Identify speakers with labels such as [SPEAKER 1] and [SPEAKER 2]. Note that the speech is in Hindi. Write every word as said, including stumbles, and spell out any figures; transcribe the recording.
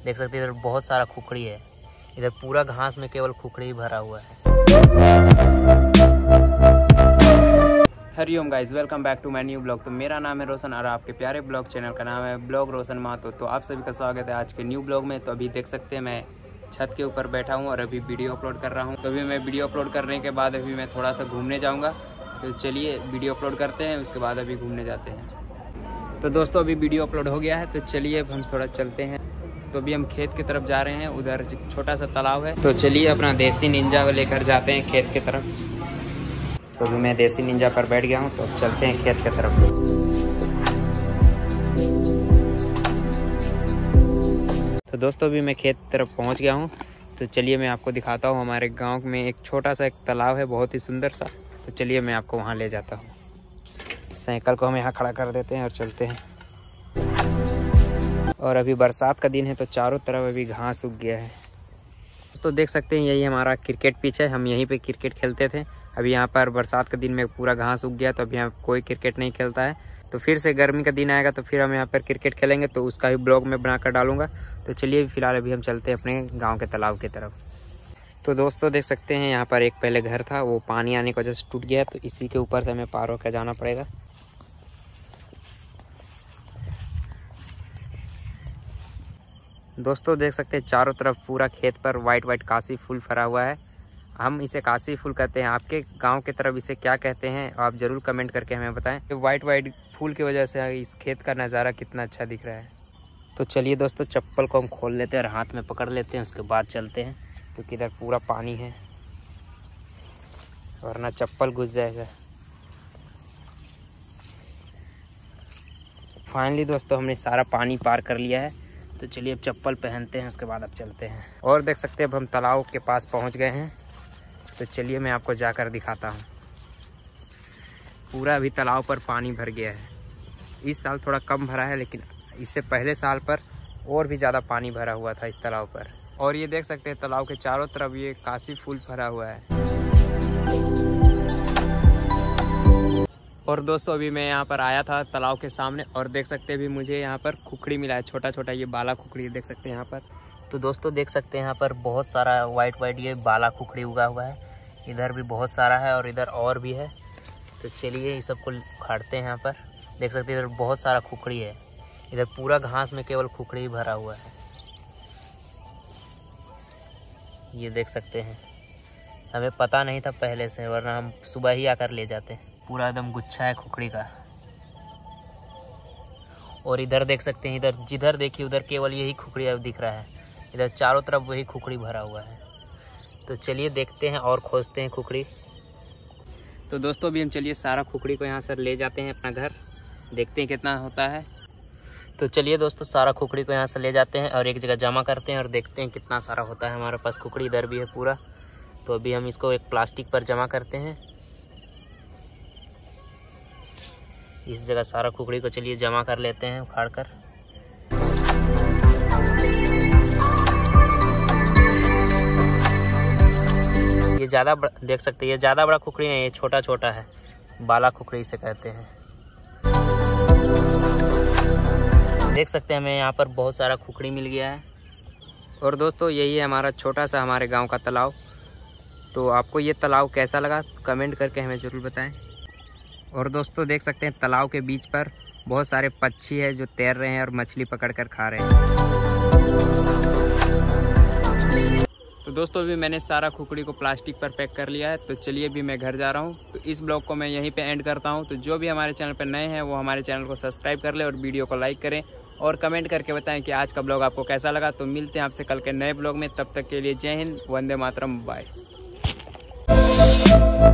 [SPEAKER 1] देख सकते हैं इधर बहुत सारा खुखड़ी है। इधर पूरा घास में केवल खुखड़ी ही भरा हुआ है।
[SPEAKER 2] Hariom guys, welcome back to my new vlog. तो मेरा नाम है रोशन और आपके प्यारे ब्लॉग चैनल का नाम है ब्लॉग रोशन महतो। तो आप सभी का स्वागत है आज के न्यू ब्लॉग में। तो अभी देख सकते हैं मैं छत के ऊपर बैठा हूं और अभी वीडियो अपलोड कर रहा हूं। तो अभी मैं वीडियो अपलोड करने के बाद अभी मैं थोड़ा सा घूमने जाऊंगा। तो चलिए वीडियो अपलोड करते हैं, उसके बाद अभी घूमने जाते हैं। तो दोस्तों अभी वीडियो अपलोड हो गया है, तो चलिए अब हम थोड़ा चलते हैं। तो अभी हम खेत की तरफ जा रहे हैं, उधर छोटा सा तालाब है। तो चलिए अपना देसी निंजा लेकर जाते हैं खेत की तरफ। तो अभी मैं देसी निंजा पर बैठ गया हूँ, तो अब चलते हैं खेत की तरफ। तो दोस्तों अभी मैं खेत की तरफ पहुँच गया हूँ। तो चलिए मैं आपको दिखाता हूँ, हमारे गांव में एक छोटा सा एक तालाब है, बहुत ही सुंदर सा। तो चलिए मैं आपको वहाँ ले जाता हूँ। साइकिल को हम यहाँ खड़ा कर देते हैं और चलते हैं। और अभी बरसात का दिन है, तो चारों तरफ अभी घास उग गया है। तो देख सकते हैं यही हमारा क्रिकेट पिच है, हम यहीं पे क्रिकेट खेलते थे। अभी यहाँ पर बरसात के दिन में पूरा घास उग गया, तो अभी यहाँ कोई क्रिकेट नहीं खेलता है। तो फिर से गर्मी का दिन आएगा तो फिर हम यहाँ पर क्रिकेट खेलेंगे, तो उसका भी ब्लॉग में बनाकर डालूंगा। तो चलिए फिलहाल अभी हम चलते हैं अपने गाँव के तालाब की तरफ। तो दोस्तों देख सकते हैं यहाँ पर एक पहले घर था, वो पानी आने की वजह से टूट गया, तो इसी के ऊपर से हमें पार होकर जाना पड़ेगा। दोस्तों देख सकते हैं चारों तरफ पूरा खेत पर वाइट वाइट काशी फूल फरा हुआ है। हम इसे काशी फूल कहते हैं। आपके गांव की तरफ इसे क्या कहते हैं आप ज़रूर कमेंट करके हमें बताएं। वाइट वाइट फूल की वजह से इस खेत का नज़ारा कितना अच्छा दिख रहा है। तो चलिए दोस्तों चप्पल को हम खोल लेते हैं और हाथ में पकड़ लेते हैं, उसके बाद चलते हैं, क्योंकि इधर पूरा पानी है वरना चप्पल घुस जाएगा। फाइनली दोस्तों हमने सारा पानी पार कर लिया है। तो चलिए अब चप्पल पहनते हैं, उसके बाद अब चलते हैं। और देख सकते हैं अब हम तालाब के पास पहुंच गए हैं। तो चलिए मैं आपको जाकर दिखाता हूं। पूरा अभी तालाब पर पानी भर गया है। इस साल थोड़ा कम भरा है, लेकिन इससे पहले साल पर और भी ज़्यादा पानी भरा हुआ था इस तालाब पर। और ये देख सकते हैं तालाब के चारों तरफ ये काशी फूल भरा हुआ है। और दोस्तों अभी मैं यहाँ पर आया था तालाब के सामने, और देख सकते हैं अभी मुझे यहाँ पर खुखड़ी मिला है, छोटा छोटा ये बाला खुखड़ी देख सकते हैं यहाँ पर।
[SPEAKER 1] तो दोस्तों देख सकते हैं यहाँ पर बहुत सारा वाइट वाइट ये बाला खुखड़ी उगा हुआ है। इधर भी बहुत सारा है और इधर और भी है। तो चलिए इस सबको उखाड़ते हैं। यहाँ पर देख सकते हैं इधर बहुत सारा खुखड़ी है। इधर पूरा घास में केवल खुखड़ी ही भरा हुआ है। ये देख सकते हैं, हमें पता नहीं था पहले से, वरना हम सुबह ही आकर ले जाते हैं। पूरा एकदम गुच्छा है खुखड़ी का। और इधर देख सकते हैं, इधर जिधर देखिए उधर केवल यही खुखड़ी अब दिख रहा है। इधर चारों तरफ वही खुखड़ी भरा हुआ है। तो चलिए देखते हैं और खोजते हैं खुखड़ी।
[SPEAKER 2] तो दोस्तों अभी हम चलिए सारा खुखड़ी को यहाँ से ले जाते हैं अपना घर, देखते हैं कितना होता है।
[SPEAKER 1] तो चलिए दोस्तों सारा खुखड़ी को यहाँ से ले जाते हैं और एक जगह जमा करते हैं और देखते हैं कितना सारा होता है हमारे पास खुखड़ी। इधर भी है पूरा। तो अभी हम इसको एक प्लास्टिक पर जमा करते हैं। इस जगह सारा खुखड़ी को चलिए जमा कर लेते हैं उखाड़ कर। ये ज़्यादा देख सकते हैं, ये ज़्यादा बड़ा खुखड़ी नहीं, ये छोटा छोटा है, बाला खुखड़ी से कहते हैं। देख सकते हैं हमें यहाँ पर बहुत सारा खुखड़ी मिल गया है।
[SPEAKER 2] और दोस्तों यही है हमारा छोटा सा हमारे गांव का तालाब। तो आपको ये तालाब कैसा लगा कमेंट करके हमें ज़रूर बताएं। और दोस्तों देख सकते हैं तालाब के बीच पर बहुत सारे पक्षी हैं जो तैर रहे हैं और मछली पकड़ कर खा रहे हैं। तो दोस्तों अभी मैंने सारा खुखड़ी को प्लास्टिक पर पैक कर लिया है। तो चलिए अभी मैं घर जा रहा हूँ। तो इस ब्लॉग को मैं यहीं पे एंड करता हूँ। तो जो भी हमारे चैनल पर नए हैं वो हमारे चैनल को सब्सक्राइब कर ले और वीडियो को लाइक करें और कमेंट करके बताएं कि आज का ब्लॉग आपको कैसा लगा। तो मिलते हैं आपसे कल के नए ब्लॉग में, तब तक के लिए जय हिंद, वंदे मातरम, बाय।